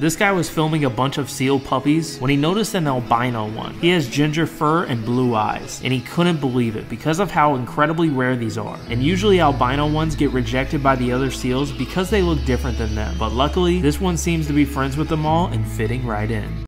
This guy was filming a bunch of seal puppies when he noticed an albino one. He has ginger fur and blue eyes, and he couldn't believe it because of how incredibly rare these are. And usually albino ones get rejected by the other seals because they look different than them, but luckily this one seems to be friends with them all and fitting right in.